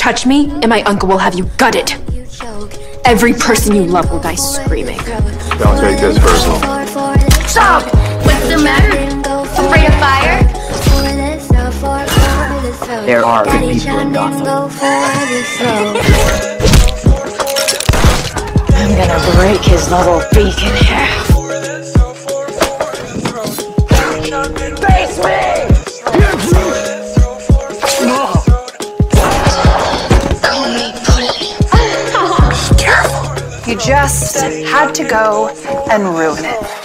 touch me, and my uncle will have you gutted. Every person you love will die screaming. Don't take this personal. Stop! What's the matter? Afraid of fire? There are good people in Gotham. I'm gonna break his little beak in half. Face me! You just had to go and ruin it.